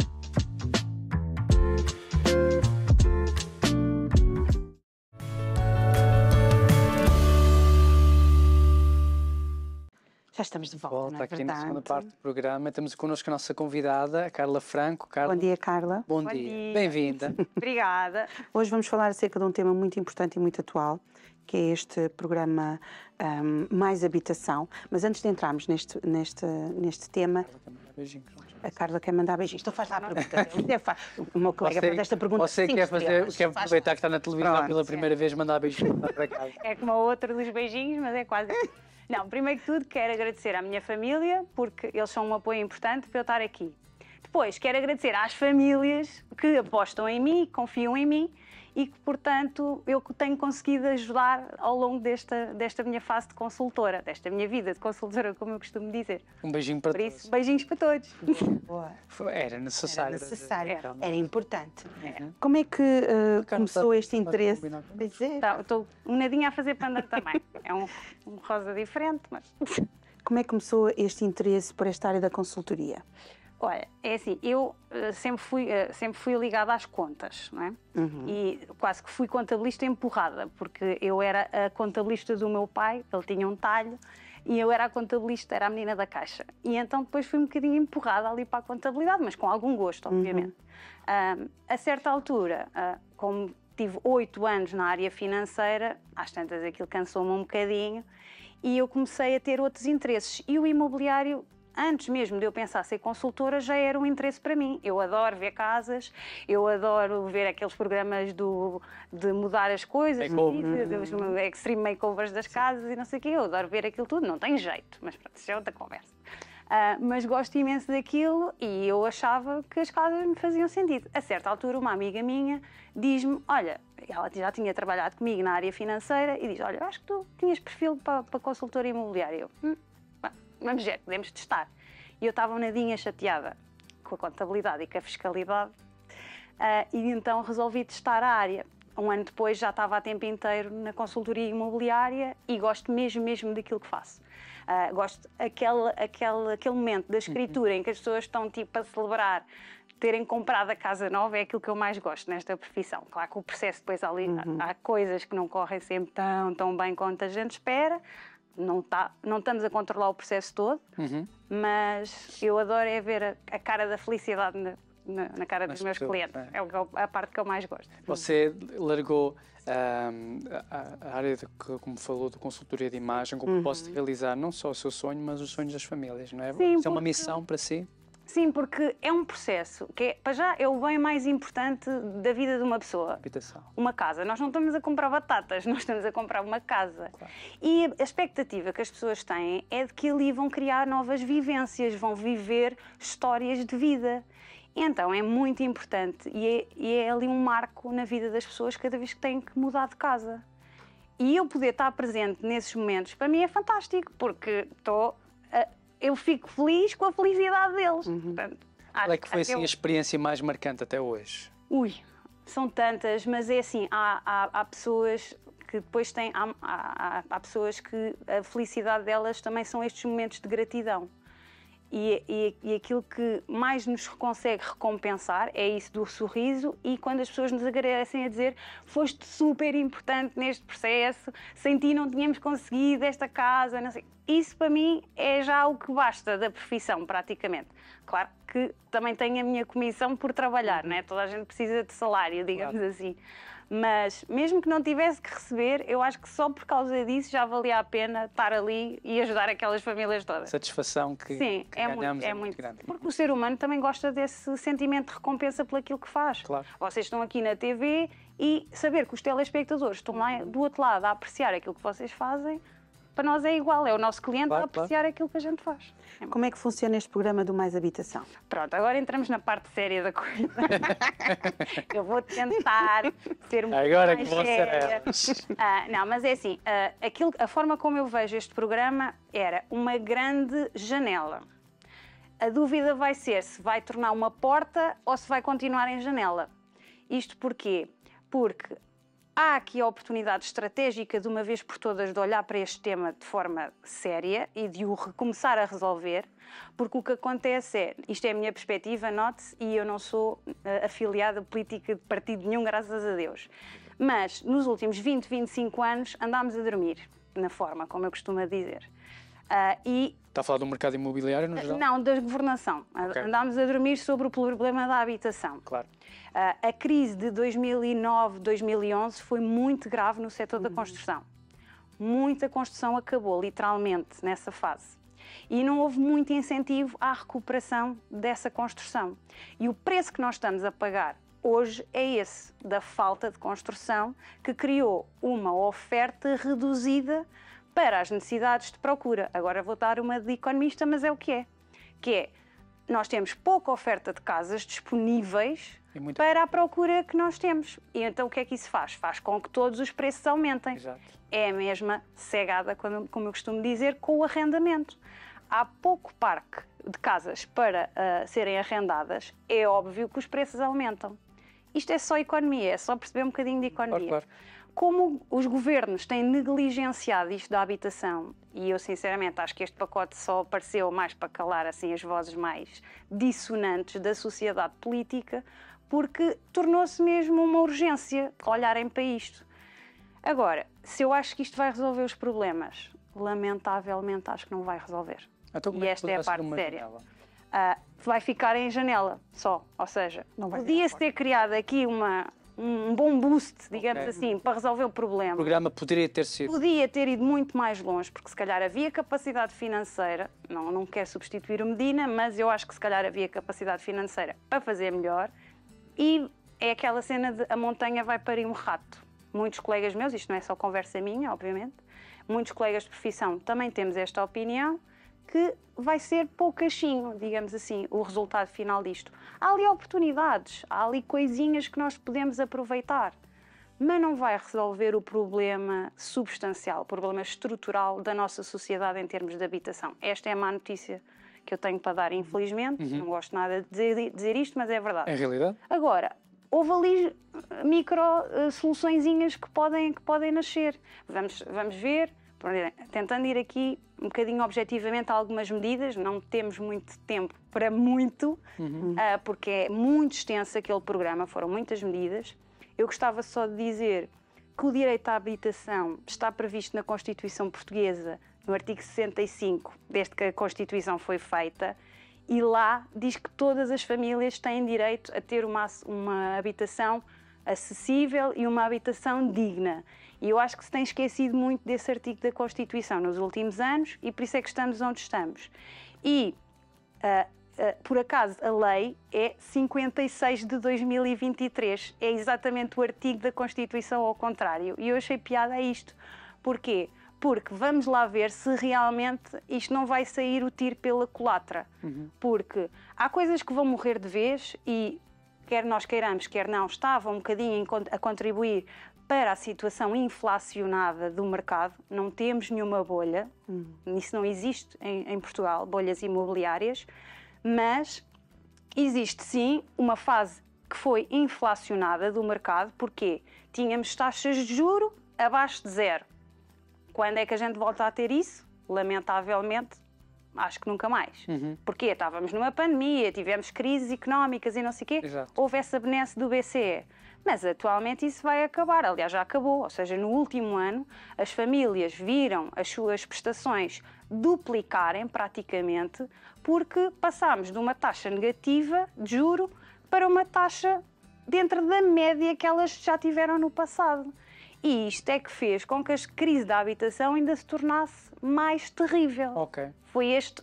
Já estamos de volta, Volta não é aqui na verdade? segunda parte do programa. Temos connosco a nossa convidada, a Carla Franco. Carla, Bom dia, Carla. bom dia. Bem-vinda. Obrigada. Hoje vamos falar acerca de um tema muito importante e muito atual, que é este programa Mais Habitação. Mas antes de entrarmos neste tema, Beijinhos. a Carla quer mandar beijinhos. Então faz lá a pergunta. O meu colega fez esta pergunta. Você cinco quer estrelas. quer aproveitar que está na televisão Pronto, pela primeira vez, mandar beijinhos para casa. É como a outra dos beijinhos, mas é quase. Não, primeiro que tudo, quero agradecer à minha família, porque eles são um apoio importante para eu estar aqui. Depois, quero agradecer às famílias que apostam em mim, confiam em mim e que, portanto, eu tenho conseguido ajudar ao longo desta minha fase de consultora, desta minha vida de consultora, como eu costumo dizer. Um beijinho para Por todos. isso, beijinhos para todos. Boa. Era necessário. Era necessário, Então, era importante. Como é que começou este interesse? Pois é. Estou unadinha a fazer panda também. É um rosa diferente, mas... Como é que começou este interesse por esta área da consultoria? Olha, é assim, eu sempre fui ligada às contas, não é? E quase que fui contabilista empurrada, porque eu era a contabilista do meu pai, ele tinha um talho, e eu era a contabilista, era a menina da caixa. E então depois fui um bocadinho empurrada ali para a contabilidade, mas com algum gosto, obviamente. A certa altura, como tive 8 anos na área financeira, às tantas aquilo cansou-me um bocadinho, e eu comecei a ter outros interesses. E o imobiliário, antes mesmo de eu pensar ser consultora, já era um interesse para mim. Eu adoro ver casas, eu adoro ver aqueles programas de mudar as coisas, os extreme makeovers das casas e não sei o quê. Eu adoro ver aquilo tudo, não tem jeito, mas pronto, isso é outra conversa. Mas gosto imenso daquilo e eu achava que as casas me faziam sentido. A certa altura, uma amiga minha diz-me, olha, ela já tinha trabalhado comigo na área financeira e diz, olha, eu acho que tu tinhas perfil para consultora imobiliária. Eu, vamos ver, podemos testar. E eu estava nadinha chateada com a contabilidade e com a fiscalidade e então resolvi testar a área. um ano depois já estava a tempo inteiro na consultoria imobiliária e gosto mesmo daquilo que faço. Gosto aquele momento da escritura em que as pessoas estão tipo a celebrar terem comprado a casa nova, é aquilo que eu mais gosto nesta profissão. Claro que o processo depois há coisas que não correm sempre tão bem quanto a gente espera, não estamos a controlar o processo todo, mas eu adoro é ver a cara da felicidade na cara dos meus clientes. É a parte que eu mais gosto. Você largou a área, como falou, de consultoria de imagem, com o propósito de realizar não só o seu sonho, mas os sonhos das famílias, não é? Sim, isso é uma missão para si? Sim, porque é um processo que, para já, é o bem mais importante da vida de uma pessoa. Habitação. Uma casa. Nós não estamos a comprar batatas, nós estamos a comprar uma casa. Claro. E a expectativa que as pessoas têm é de que ali vão criar novas vivências, vão viver histórias de vida. Então é muito importante e é ali um marco na vida das pessoas cada vez que têm que mudar de casa. E eu poder estar presente nesses momentos, para mim é fantástico, porque eu fico feliz com a felicidade deles. Portanto, qual é que foi assim, a experiência mais marcante até hoje? São tantas, mas é assim, há pessoas que depois têm... Há pessoas que a felicidade delas também são estes momentos de gratidão. E aquilo que mais nos consegue recompensar é isso do sorriso, e quando as pessoas nos agradecem a dizer foste super importante neste processo, sem ti não tínhamos conseguido esta casa, não sei. Isso para mim é já o que basta da profissão, praticamente. Claro que também tenho a minha comissão por trabalhar, não é? Toda a gente precisa de salário, digamos assim. Mas mesmo que não tivesse que receber, eu acho que só por causa disso já valia a pena estar ali e ajudar aquelas famílias todas. A satisfação que ganhamos é muito grande. Porque o ser humano também gosta desse sentimento de recompensa por aquilo que faz. Claro. Vocês estão aqui na TV e saber que os telespectadores estão lá do outro lado a apreciar aquilo que vocês fazem, para nós é igual, é o nosso cliente a apreciar aquilo que a gente faz. Como é que funciona este programa do Mais Habitação? Pronto, agora entramos na parte séria da coisa. Eu vou tentar ser muito agora mais que vou séria. ser Não, mas é assim, a forma como eu vejo este programa era uma grande janela. A dúvida vai ser se vai tornar uma porta ou se vai continuar em janela. Isto porquê? Porque há aqui a oportunidade estratégica, de uma vez por todas, de olhar para este tema de forma séria e de o recomeçar a resolver, porque o que acontece é, isto é a minha perspectiva, note-se, e eu não sou afiliada política de partido nenhum, graças a Deus. Mas nos últimos 20, 25 anos andámos a dormir, na forma, como eu costumo dizer. Está a falar do mercado imobiliário no geral? Não, da governação. Okay. Andámos a dormir sobre o problema da habitação. Claro. A crise de 2009, 2011 foi muito grave no setor da construção. Muita construção acabou, literalmente, nessa fase. E não houve muito incentivo à recuperação dessa construção. E o preço que nós estamos a pagar hoje é esse, da falta de construção, que criou uma oferta reduzida para as necessidades de procura. Agora vou dar uma de economista, mas é o que é. Que é, nós temos pouca oferta de casas disponíveis para a procura que nós temos. E então o que é que isso faz? Faz com que todos os preços aumentem. Exato. É a mesma cegada, como eu costumo dizer, com o arrendamento. Há pouco parque de casas para serem arrendadas, é óbvio que os preços aumentam. Isto é só economia, é só perceber um bocadinho de economia. Claro. Como os governos têm negligenciado isto da habitação, e eu sinceramente acho que este pacote só apareceu mais para calar assim as vozes mais dissonantes da sociedade política, porque tornou-se mesmo uma urgência olharem para isto. Agora, se eu acho que isto vai resolver os problemas, lamentavelmente acho que não vai resolver. Então, e esta é a parte séria. Vai ficar em janela só, ou seja, podia-se ter criado aqui um bom boost, digamos assim, para resolver o problema. O programa poderia ter sido. Podia ter ido muito mais longe, porque se calhar havia capacidade financeira, não quero substituir o Medina, mas eu acho que se calhar havia capacidade financeira para fazer melhor, e é aquela cena de a montanha vai parir um rato. Muitos colegas meus, isto não é só conversa minha, obviamente, muitos colegas de profissão também temos esta opinião, que vai ser poucachinho, digamos assim, o resultado final disto. Há ali oportunidades, há ali coisinhas que nós podemos aproveitar, mas não vai resolver o problema substancial, o problema estrutural da nossa sociedade em termos de habitação. Esta é a má notícia que eu tenho para dar, infelizmente. Não gosto nada de dizer isto, mas é verdade. É realidade? Agora, houve ali micro soluçõezinhas que podem nascer. Vamos ver, tentando ir aqui um bocadinho objetivamente a algumas medidas. Não temos muito tempo para muito, porque é muito extenso aquele programa, foram muitas medidas. Eu gostava só de dizer que o direito à habitação está previsto na Constituição Portuguesa, no artigo 65, desde que a Constituição foi feita, e lá diz que todas as famílias têm direito a ter uma habitação acessível e uma habitação digna. E eu acho que se tem esquecido muito desse artigo da Constituição nos últimos anos e por isso é que estamos onde estamos. E, por acaso, a lei é 56 de 2023. É exatamente o artigo da Constituição ao contrário. E eu achei piada a isto. Porquê? Porque vamos lá ver se realmente isto não vai sair o tiro pela culatra. Porque há coisas que vão morrer de vez e, quer nós queiramos, quer não, estavam um bocadinho a contribuir para a situação inflacionada do mercado. Não temos nenhuma bolha, isso não existe em Portugal, bolhas imobiliárias, mas existe sim uma fase que foi inflacionada do mercado, porque tínhamos taxas de juro abaixo de zero. Quando é que a gente volta a ter isso? Lamentavelmente, acho que nunca mais. Porque estávamos numa pandemia, tivemos crises económicas e não sei o quê. Exato. Houve essa benesse do BCE. Mas atualmente isso vai acabar, aliás já acabou. Ou seja, no último ano as famílias viram as suas prestações duplicarem praticamente porque passámos de uma taxa negativa de juro para uma taxa dentro da média que elas já tiveram no passado. E isto é que fez com que a crise da habitação ainda se tornasse mais terrível. Foi esta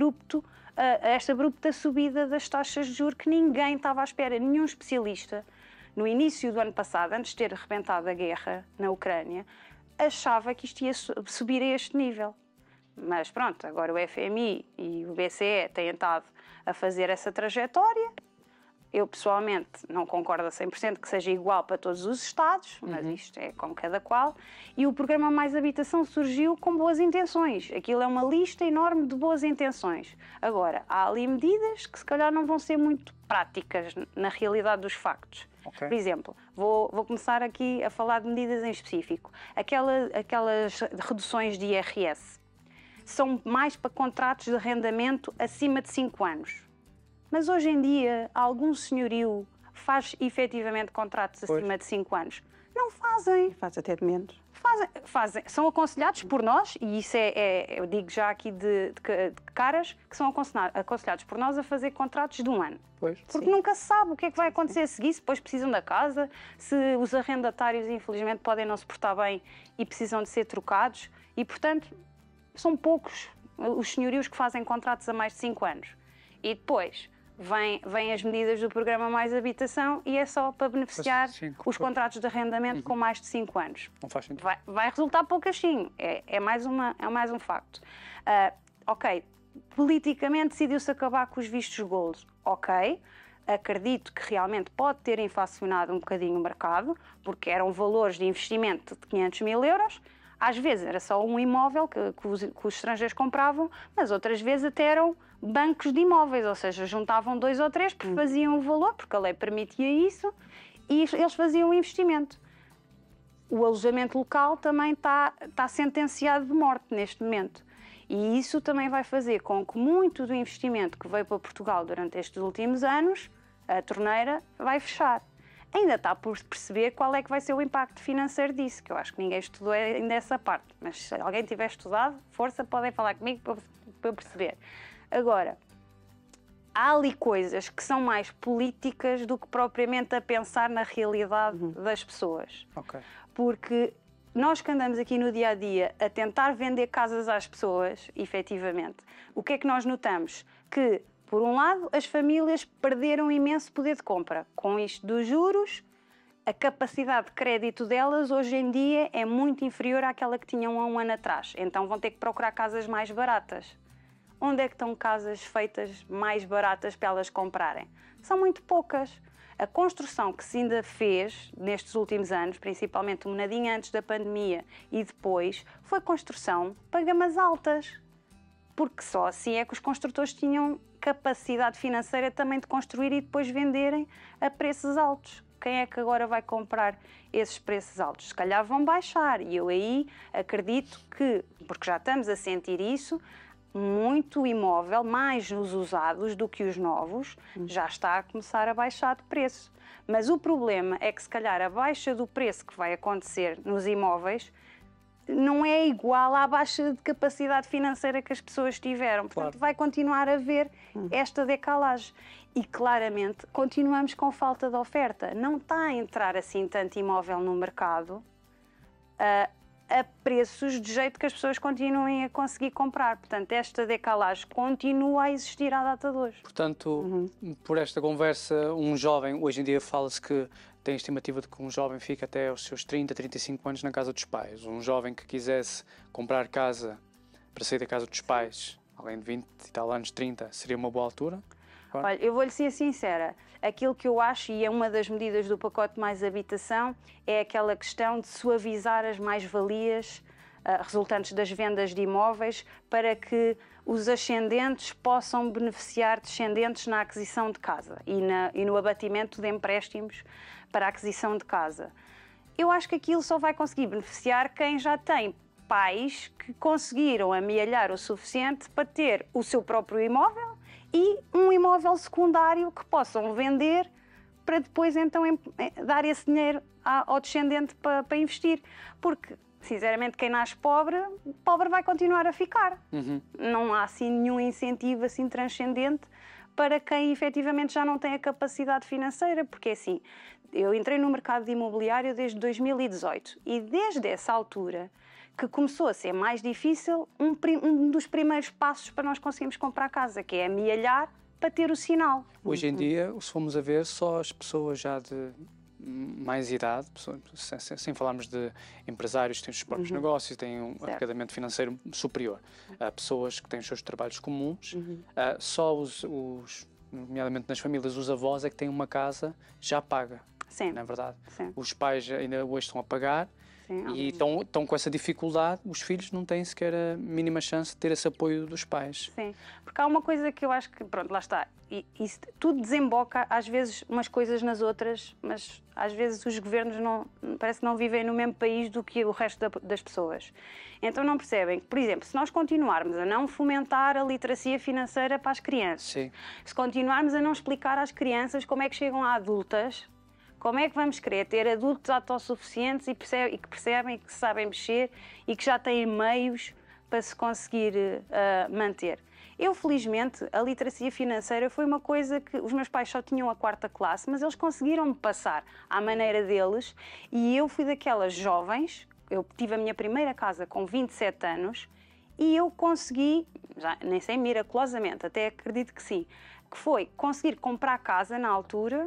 abrupta subida das taxas de juros que ninguém estava à espera, nenhum especialista. No início do ano passado, antes de ter arrebentado a guerra na Ucrânia, achava que isto ia subir a este nível. Mas pronto, agora o FMI e o BCE têm estado a fazer essa trajetória. Eu, pessoalmente, não concordo a 100% que seja igual para todos os Estados, mas isto é como cada qual. E o programa Mais Habitação surgiu com boas intenções. Aquilo é uma lista enorme de boas intenções. Agora, há ali medidas que se calhar não vão ser muito práticas na realidade dos factos. Por exemplo, vou começar aqui a falar de medidas em específico. Aquelas reduções de IRS são mais para contratos de arrendamento acima de 5 anos. Mas hoje em dia, algum senhorio faz efetivamente contratos acima de 5 anos? Não fazem. Faz até de menos. Fazem. São aconselhados por nós, e isso eu digo já aqui de caras, que são aconselhados por nós a fazer contratos de 1 ano. Porque nunca se sabe o que é que vai acontecer a seguir, se depois precisam da casa, se os arrendatários, infelizmente, podem não se portar bem e precisam de ser trocados. E, portanto, são poucos os senhorios que fazem contratos a mais de 5 anos. E depois vêm as medidas do programa Mais Habitação e é só para beneficiar os contratos de arrendamento com mais de 5 anos. Não faz sentido. Vai resultar pouquinho, é mais um facto. Ok, politicamente decidiu-se acabar com os vistos gold. Ok, acredito que realmente pode ter inflacionado um bocadinho o mercado, porque eram valores de investimento de 500 mil euros. Às vezes era só um imóvel que os estrangeiros compravam, mas outras vezes até eram bancos de imóveis, ou seja, juntavam 2 ou 3 porque faziam o valor, porque a lei permitia isso, e eles faziam o investimento. O alojamento local também está sentenciado de morte neste momento. E isso também vai fazer com que muito do investimento que veio para Portugal durante estes últimos anos, a torneira, vai fechar. Ainda está por perceber qual é que vai ser o impacto financeiro disso, que eu acho que ninguém estudou ainda essa parte. Mas se alguém tiver estudado, força, podem falar comigo para eu perceber. Agora, há ali coisas que são mais políticas do que propriamente a pensar na realidade das pessoas. Porque nós que andamos aqui no dia-a-dia a tentar vender casas às pessoas, efetivamente, o que é que nós notamos? Que, por um lado, as famílias perderam imenso poder de compra. Com isto dos juros, a capacidade de crédito delas hoje em dia é muito inferior àquela que tinham há um ano atrás. Então vão ter que procurar casas mais baratas. Onde é que estão casas feitas mais baratas para elas comprarem? São muito poucas. A construção que se ainda fez nestes últimos anos, principalmente um nadinho antes da pandemia e depois, foi construção para gamas altas. Porque só assim é que os construtores tinham capacidade financeira também de construir e depois venderem a preços altos. quem é que agora vai comprar esses preços altos? Se calhar vão baixar, e eu aí acredito que, porque já estamos a sentir isso, muito imóvel, mais os usados do que os novos, já está a começar a baixar de preço. Mas o problema é que se calhar a baixa do preço que vai acontecer nos imóveis não é igual à baixa de capacidade financeira que as pessoas tiveram. Portanto, vai continuar a haver esta decalagem. E claramente continuamos com falta de oferta. Não está a entrar assim tanto imóvel no mercado a preços de jeito que as pessoas continuem a conseguir comprar. Portanto, esta decalagem continua a existir à data de hoje. Portanto, por esta conversa, um jovem, hoje em dia fala-se que tem a estimativa de que um jovem fica até aos seus 30, 35 anos na casa dos pais. Um jovem que quisesse comprar casa para sair da casa dos pais, além de 20 e tal anos, 30, seria uma boa altura? Olha, eu vou-lhe ser sincera, aquilo que eu acho, e é uma das medidas do pacote Mais Habitação, é aquela questão de suavizar as mais-valias resultantes das vendas de imóveis para que os ascendentes possam beneficiar descendentes na aquisição de casa e no abatimento de empréstimos para a aquisição de casa. Eu acho que aquilo só vai conseguir beneficiar quem já tem pais que conseguiram amealhar o suficiente para ter o seu próprio imóvel e um imóvel secundário que possam vender para depois então dar esse dinheiro ao descendente para investir. Porque, sinceramente, quem nasce pobre vai continuar a ficar. Não há assim nenhum incentivo assim transcendente para quem efetivamente já não tem a capacidade financeira, porque assim, eu entrei no mercado de imobiliário desde 2018 e desde essa altura que começou a ser mais difícil um dos primeiros passos para nós conseguirmos comprar casa, que é amealhar para ter o sinal. Hoje em dia, se formos a ver, só as pessoas já de mais idade, sem falarmos de empresários que têm os seus próprios negócios, têm um arrecadamento financeiro superior, pessoas que têm os seus trabalhos comuns, só nomeadamente nas famílias, os avós é que têm uma casa já paga. Sim. Não é verdade? Sim. Os pais ainda hoje estão a pagar. Sim. E estão com essa dificuldade, os filhos não têm sequer a mínima chance de ter esse apoio dos pais. Sim, porque há uma coisa que eu acho que, pronto, lá está, isso tudo desemboca às vezes umas coisas nas outras, mas às vezes os governos parece que não vivem no mesmo país do que o resto das pessoas. Então não percebem que, por exemplo, se nós continuarmos a não fomentar a literacia financeira para as crianças, sim, se continuarmos a não explicar às crianças como é que chegam a adultas, como é que vamos querer ter adultos autossuficientes e que percebem, que sabem mexer e que já têm meios para se conseguir manter? Eu, felizmente, a literacia financeira foi uma coisa que os meus pais só tinham a 4ª classe, mas eles conseguiram-me passar à maneira deles e eu fui daquelas jovens, eu tive a minha primeira casa com 27 anos e eu consegui, já nem sei miraculosamente, até acredito que sim, que foi conseguir comprar casa na altura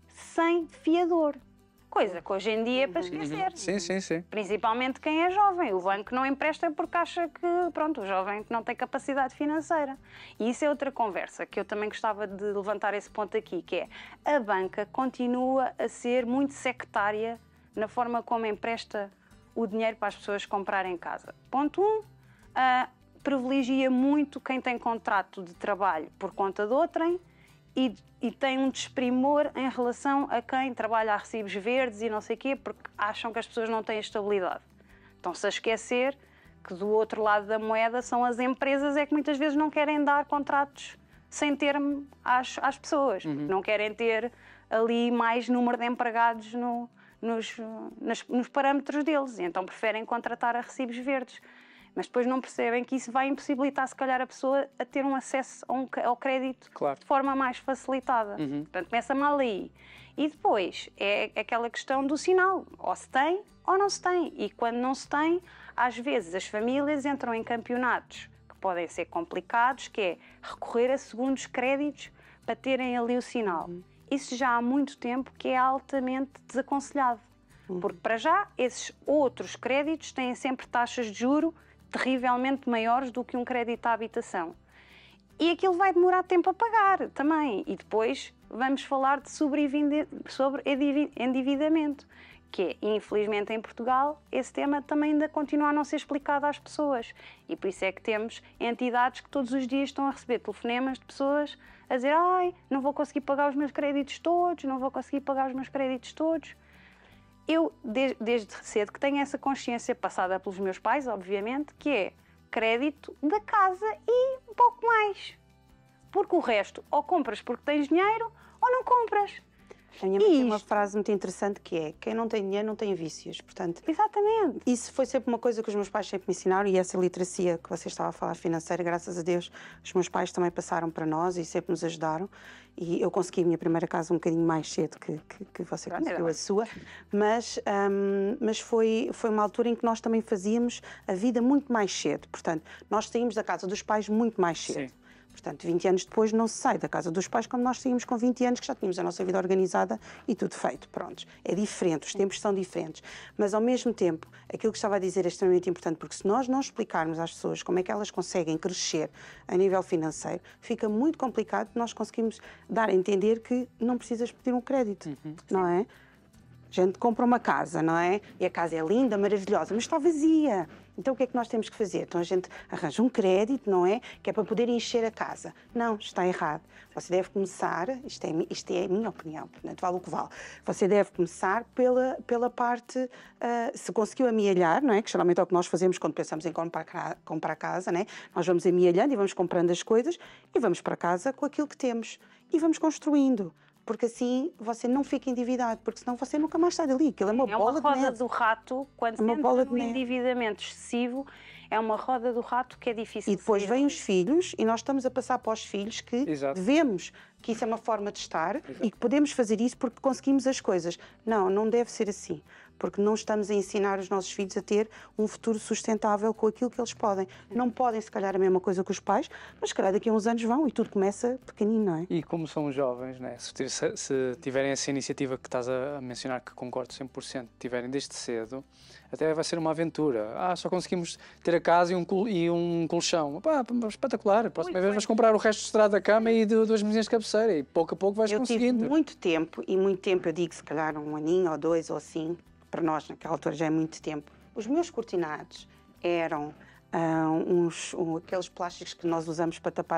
sem fiador. Coisa que hoje em dia é para esquecer. Sim, sim, sim. Principalmente quem é jovem. O banco não empresta porque acha que, pronto, o jovem não tem capacidade financeira. E isso é outra conversa, que eu também gostava de levantar esse ponto aqui, que é a banca continua a ser muito sectária na forma como empresta o dinheiro para as pessoas comprarem casa. Ponto 1, privilegia muito quem tem contrato de trabalho por conta de outrem, e tem um desprimor em relação a quem trabalha a recibos verdes e não sei o quê, porque acham que as pessoas não têm estabilidade. Estão-se a esquecer que do outro lado da moeda são as empresas que muitas vezes não querem dar contratos sem termo às pessoas. Não querem ter ali mais número de empregados nos parâmetros deles, e então preferem contratar a recibos verdes. Mas depois não percebem que isso vai impossibilitar, se calhar, a pessoa a ter um acesso ao crédito, claro, de forma mais facilitada. Portanto, começa mal aí. E depois é aquela questão do sinal. Ou se tem ou não se tem. E quando não se tem, às vezes as famílias entram em campeonatos que podem ser complicados, que é recorrer a segundos créditos para terem ali o sinal. Isso já há muito tempo que é altamente desaconselhado. Porque, para já, esses outros créditos têm sempre taxas de juro terrivelmente maiores do que um crédito à habitação. E aquilo vai demorar tempo a pagar também. E depois vamos falar de sobre endividamento, que é, infelizmente em Portugal, esse tema também ainda continua a não ser explicado às pessoas. E por isso é que temos entidades que todos os dias estão a receber telefonemas de pessoas a dizer: ai, não vou conseguir pagar os meus créditos todos, não vou conseguir pagar os meus créditos todos. Eu, desde cedo, que tenho essa consciência passada pelos meus pais, obviamente, que é crédito da casa e um pouco mais. Porque o resto, ou compras porque tens dinheiro, ou não compras. A minha mãe tem uma frase muito interessante que é: quem não tem dinheiro não tem vícios. Portanto, exatamente. Isso foi sempre uma coisa que os meus pais sempre me ensinaram, e essa literacia que você estava a falar financeira, graças a Deus, os meus pais também passaram para nós e sempre nos ajudaram. E eu consegui a minha primeira casa um bocadinho mais cedo que você conseguiu a sua, mas foi uma altura em que nós também fazíamos a vida muito mais cedo. Portanto, nós saímos da casa dos pais muito mais cedo. Sim. Portanto, 20 anos depois não se sai da casa dos pais como nós saímos com 20 anos, que já tínhamos a nossa vida organizada e tudo feito. Pronto. É diferente, os tempos são diferentes. Mas, ao mesmo tempo, aquilo que estava a dizer é extremamente importante, porque se nós não explicarmos às pessoas como é que elas conseguem crescer a nível financeiro, fica muito complicado nós conseguimos dar a entender que não precisas pedir um crédito, não é? A gente compra uma casa, não é? E a casa é linda, maravilhosa, mas está vazia. Então o que é que nós temos que fazer? Então a gente arranja um crédito, não é? Que é para poder encher a casa. Não, está errado. Você deve começar, isto é a minha opinião, portanto vale o que vale. Você deve começar pela parte, se conseguiu amealhar, não é? Que geralmente é o que nós fazemos quando pensamos em comprar casa, não é? Nós vamos amealhando e vamos comprando as coisas e vamos para casa com aquilo que temos. E vamos construindo. Porque assim você não fica endividado, porque senão você nunca mais sai dali. Aquilo é uma bola de neve. É uma roda do rato, quando se entra no endividamento excessivo, é uma roda do rato que é difícil de sair. E depois vêm os filhos e nós estamos a passar para os filhos que devemos, que isso é uma forma de estar e que podemos fazer isso porque conseguimos as coisas. Não, não deve ser assim. Porque não estamos a ensinar os nossos filhos a ter um futuro sustentável com aquilo que eles podem. Não podem, se calhar, a mesma coisa que os pais, mas se calhar daqui a uns anos vão e tudo começa pequenino, não é? E como são jovens, né? Se tiverem essa iniciativa que estás a mencionar, que concordo 100%, tiverem desde cedo, até vai ser uma aventura. Só conseguimos ter a casa e um colchão. Espetacular. A próxima vez vais comprar o resto do estrado da cama e duas mesinhas de cabeceira e pouco a pouco vais conseguindo. Tive muito tempo, eu digo se calhar um aninho ou dois ou assim, para nós naquela altura já é muito tempo. Os meus cortinados eram aqueles plásticos que nós usamos para tapar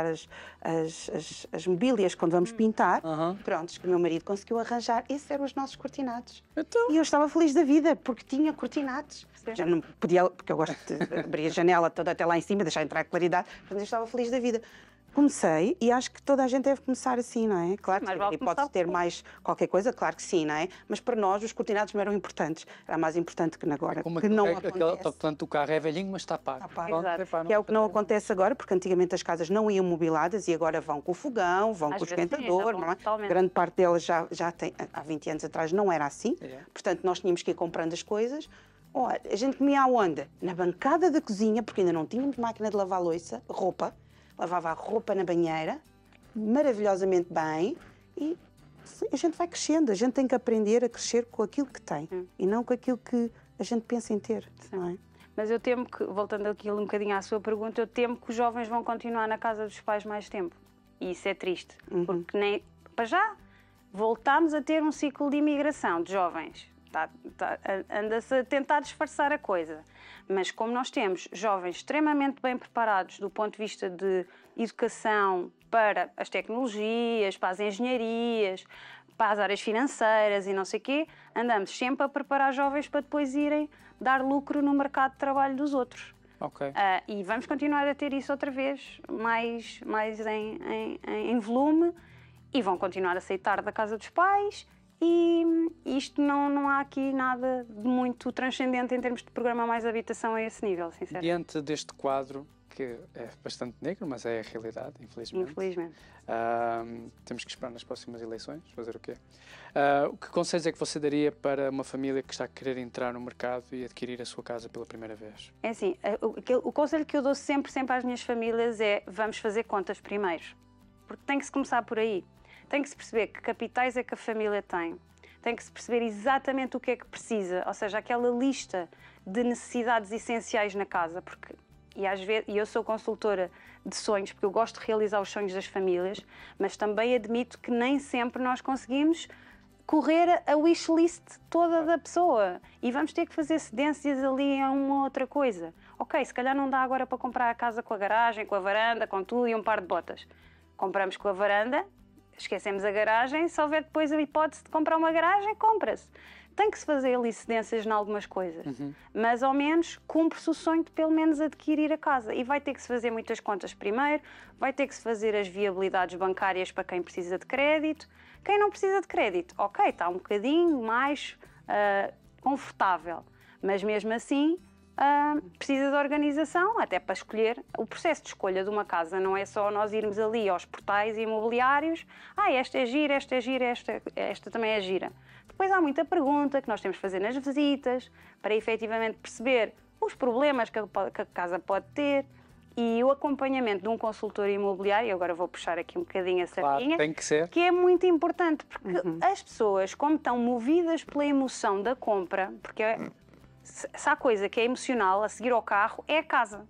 as mobílias quando vamos pintar. Prontos, que o meu marido conseguiu arranjar. Esses eram os nossos cortinados. Então... E eu estava feliz da vida, porque tinha cortinados. Já não podia, porque eu gosto de abrir a janela toda até lá em cima, deixar entrar a claridade. Portanto, eu estava feliz da vida. Comecei e acho que toda a gente deve começar assim, não é? Claro que pode ter mais qualquer coisa, claro que sim, não é? Mas para nós os cortinados não eram importantes. Era mais importante que agora, que não acontece. Portanto, o carro é velhinho, mas está pago. Que é o que não acontece agora, porque antigamente as casas não iam mobiladas e agora vão com o fogão, vão com o esquentador, não é? Grande parte delas já tem, há 20 anos atrás não era assim. Portanto, nós tínhamos que ir comprando as coisas. A gente comia aonde? Na bancada da cozinha, porque ainda não tínhamos máquina de lavar roupa. Lavava a roupa na banheira, maravilhosamente bem, e a gente vai crescendo. A gente tem que aprender a crescer com aquilo que tem e não com aquilo que a gente pensa em ter, não é? Mas eu temo que, voltando aqui um bocadinho à sua pergunta, eu temo que os jovens vão continuar na casa dos pais mais tempo. E isso é triste, porque para já voltámos a ter um ciclo de imigração de jovens. Anda-se a tentar disfarçar a coisa. Mas como nós temos jovens extremamente bem preparados do ponto de vista de educação para as tecnologias, para as engenharias, para as áreas financeiras e não sei o quê, andamos sempre a preparar jovens para depois irem dar lucro no mercado de trabalho dos outros. E vamos continuar a ter isso outra vez, mais em volume, e vão continuar a aceitar da casa dos pais. E isto não há aqui nada de muito transcendente em termos de programar mais habitação a esse nível, sinceramente. Diante deste quadro, que é bastante negro, mas é a realidade, infelizmente. Temos que esperar nas próximas eleições, fazer o quê? Que conselhos é que você daria para uma família que está a querer entrar no mercado e adquirir a sua casa pela primeira vez? É assim, o conselho que eu dou sempre às minhas famílias é: vamos fazer contas primeiro, porque tem que se começar por aí. Tem que se perceber que capitais é que a família tem que se perceber exatamente o que é que precisa, ou seja, aquela lista de necessidades essenciais na casa, porque, às vezes, eu sou consultora de sonhos, porque eu gosto de realizar os sonhos das famílias, mas também admito que nem sempre nós conseguimos correr a wishlist toda da pessoa e vamos ter que fazer cedências ali a uma outra coisa. Ok, se calhar não dá agora para comprar a casa com a garagem, com a varanda, com tudo e um par de botas. Compramos com a varanda, esquecemos a garagem, se houver depois a hipótese de comprar uma garagem, compra-se. Tem que se fazer ali cedências em algumas coisas, mas ao menos cumpre-se o sonho de pelo menos adquirir a casa. E vai ter que se fazer muitas contas primeiro, vai ter que se fazer as viabilidades bancárias para quem precisa de crédito. Quem não precisa de crédito, ok, está um bocadinho mais confortável, mas mesmo assim precisa de organização, até para escolher. O processo de escolha de uma casa não é só nós irmos ali aos portais imobiliários, esta é gira, esta é gira, esta também é gira. Depois há muita pergunta que nós temos que fazer nas visitas para efetivamente perceber os problemas que a casa pode ter e o acompanhamento de um consultor imobiliário, agora vou puxar aqui um bocadinho a sardinha, tem que ser. Que é muito importante, porque as pessoas, como estão movidas pela emoção da compra, porque se há coisa que é emocional a seguir ao carro, é a casa.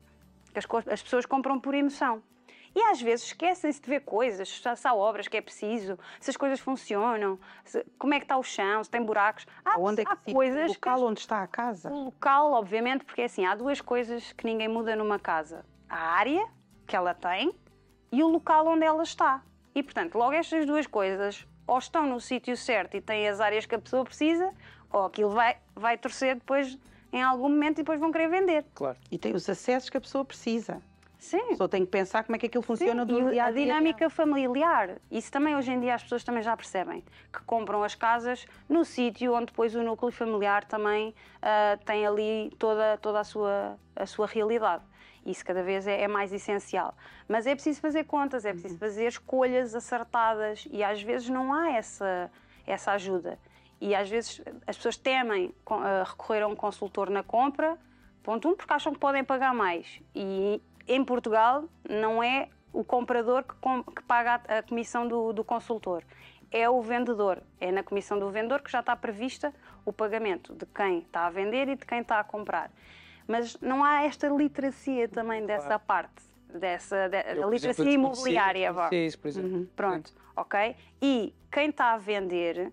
As pessoas compram por emoção. E às vezes esquecem-se de ver coisas, se há obras que é preciso, se as coisas funcionam, como é que está o chão, se tem buracos. Onde é que fica o local onde está a casa? O local, obviamente, porque assim, há duas coisas que ninguém muda numa casa. A área que ela tem e o local onde ela está. E, portanto, logo estas duas coisas ou estão no sítio certo e têm as áreas que a pessoa precisa, ou aquilo vai torcer depois em algum momento e depois vão querer vender. Claro. E tem os acessos que a pessoa precisa. Sim. A pessoa tem que pensar como é que aquilo funciona do dia a dia. A dinâmica familiar. Isso também, hoje em dia, as pessoas também já percebem. Que compram as casas no sítio onde depois o núcleo familiar também tem ali toda a sua realidade. Isso cada vez é mais essencial. Mas é preciso fazer contas, é preciso fazer escolhas acertadas e às vezes não há essa ajuda. E às vezes as pessoas temem recorrer a um consultor na compra, ponto 1, porque acham que podem pagar mais. E em Portugal não é o comprador que paga a comissão do consultor, é o vendedor. É na comissão do vendedor que já está prevista o pagamento de quem está a vender e de quem está a comprar. Mas não há esta literacia também dessa parte, da literacia imobiliária. Isso, por exemplo. Pronto, ok? E quem está a vender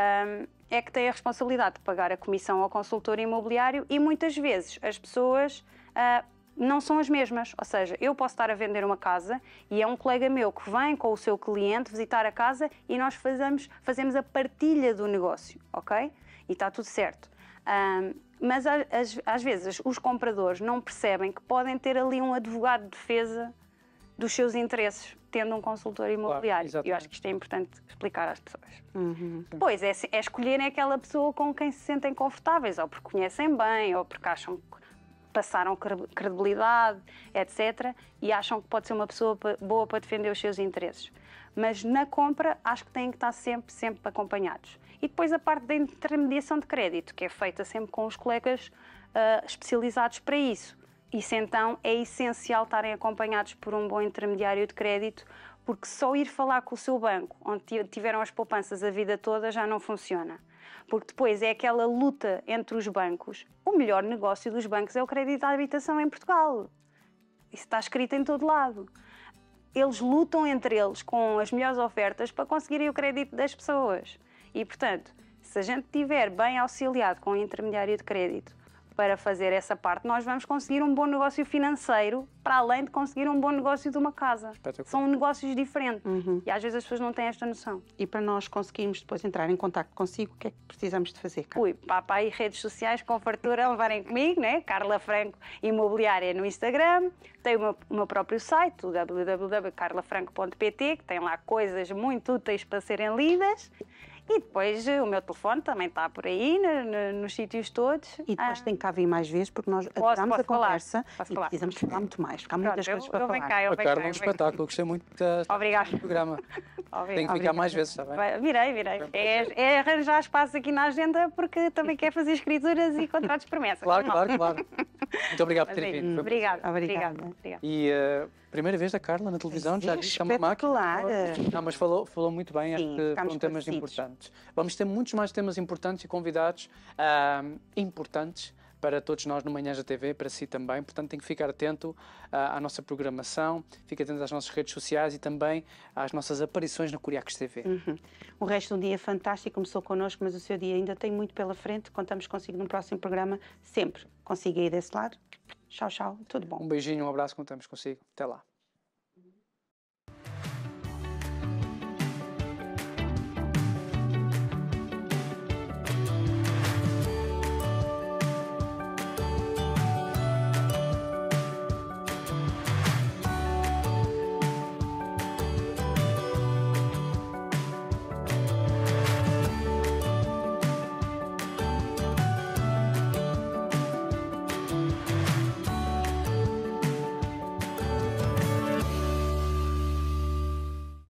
é que tem a responsabilidade de pagar a comissão ao consultor imobiliário e muitas vezes as pessoas não são as mesmas. Ou seja, eu posso estar a vender uma casa e é um colega meu que vem com o seu cliente visitar a casa e nós fazemos a partilha do negócio, ok? E está tudo certo. Mas às vezes os compradores não percebem que podem ter ali um advogado de defesa dos seus interesses, tendo um consultor imobiliário. Claro, eu acho que isto é importante explicar às pessoas. Depois é escolherem aquela pessoa com quem se sentem confortáveis, ou porque conhecem bem, ou porque acham que passaram credibilidade, etc. E acham que pode ser uma pessoa boa para defender os seus interesses. Mas na compra acho que têm que estar sempre acompanhados. E depois a parte da intermediação de crédito, que é feita sempre com os colegas especializados para isso. Isso então é essencial estarem acompanhados por um bom intermediário de crédito, porque só ir falar com o seu banco, onde tiveram as poupanças a vida toda, já não funciona. Porque depois é aquela luta entre os bancos. O melhor negócio dos bancos é o crédito à habitação em Portugal. Isso está escrito em todo lado. Eles lutam entre eles com as melhores ofertas para conseguirem o crédito das pessoas. E, portanto, se a gente estiver bem auxiliado com o intermediário de crédito para fazer essa parte, nós vamos conseguir um bom negócio financeiro, para além de conseguir um bom negócio de uma casa. São negócios diferentes e às vezes as pessoas não têm esta noção. E para nós conseguirmos depois entrar em contacto consigo, o que é que precisamos de fazer, Carla? Papai, redes sociais com fartura, levarem comigo, né? Carla Franco Imobiliária no Instagram. Tenho o meu próprio site, o www.carlafranco.pt, que tem lá coisas muito úteis para serem lidas. E depois o meu telefone também está por aí, nos sítios todos. E depois tem que cá vir mais vezes, porque nós adoramos a conversa e precisamos falar muito mais, porque há muitas coisas para falar. A Carla é um espetáculo, gostei muito do programa. Tem que ficar mais vezes, está bem? Virei. É arranjar espaço aqui na agenda, porque também quer fazer escrituras e contratos de promessa. Claro. Muito obrigado por ter vindo. Obrigada. E primeira vez da Carla na televisão, já disse que é uma máquina. Não, mas falou muito bem, acho que foram temas importantes. Vamos ter muitos mais temas importantes e convidados importantes para todos nós no Manhãs da TV, para si também. Portanto, tem que ficar atento à nossa programação, fique atento às nossas redes sociais e também às nossas aparições na Curiacos TV. O resto do dia é fantástico, começou connosco, mas o seu dia ainda tem muito pela frente. Contamos consigo no próximo programa, sempre. Consiga ir desse lado. Tchau, tchau, tudo bom. Um beijinho, um abraço, contamos consigo. Até lá.